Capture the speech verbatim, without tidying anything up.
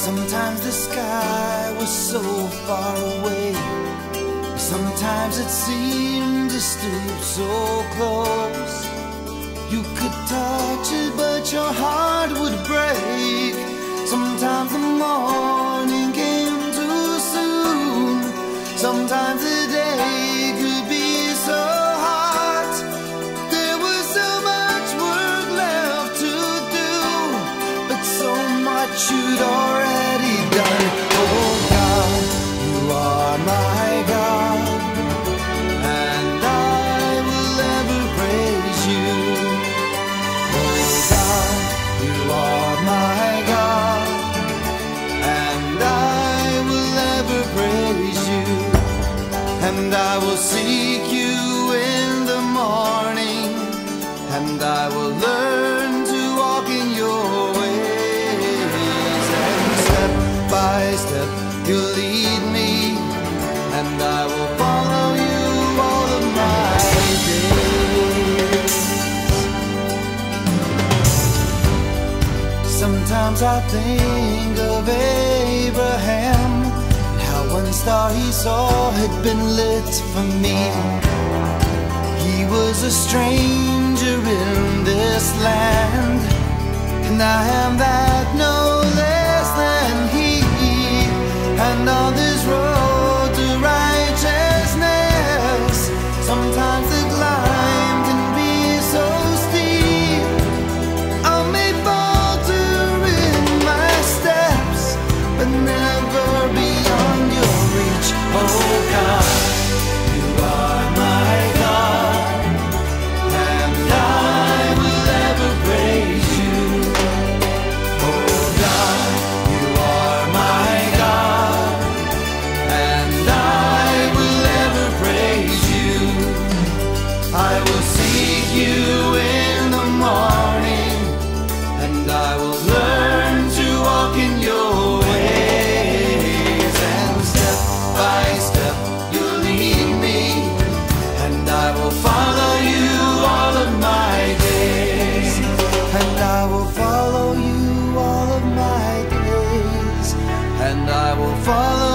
Sometimes the sky was so far away, sometimes it seemed to stoop so close. You could touch it, but your heart would break. Sometimes the morning came too soon. Sometimes the day could be so hot. There was so much work left to do, but so much you'd already done. Oh God, you are my God, and I will ever praise you. Oh God, you are my God, and I will ever praise you. And I will seek you in the morning, and I will learn to walk in your ways. And step by step you lead me, and I will follow you all of my days. Sometimes I think of Abraham, how one star he saw had been lit for me. He was a stranger in this land, and I am that no less than he. And on this road to righteousness, sometimes the climb can be so steep. I may falter in my steps, but never beyond your reach. Oh God, you are my God, and I will ever praise you. Oh God, you are my God, and I will ever praise you. I will seek you in the morning, and I will learn to walk in your ways. And step by step you lead me, and I will follow you all of my days. And I will follow you all of my days. And I will follow